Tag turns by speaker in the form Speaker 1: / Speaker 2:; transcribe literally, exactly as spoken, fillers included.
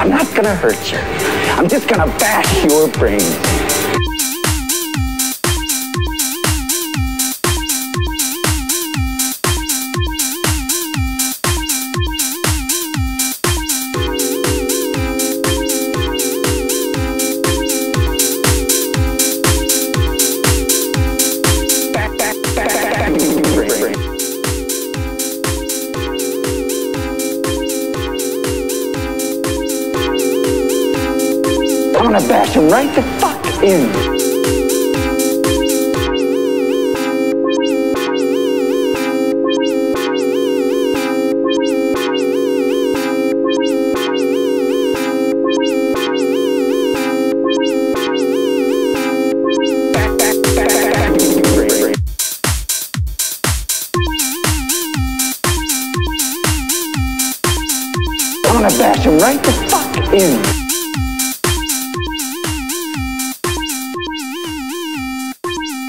Speaker 1: I'm not gonna hurt you. I'm just gonna bash your brains. I'm gonna bash him right the fuck in. I'm gonna bash him right the fuck in.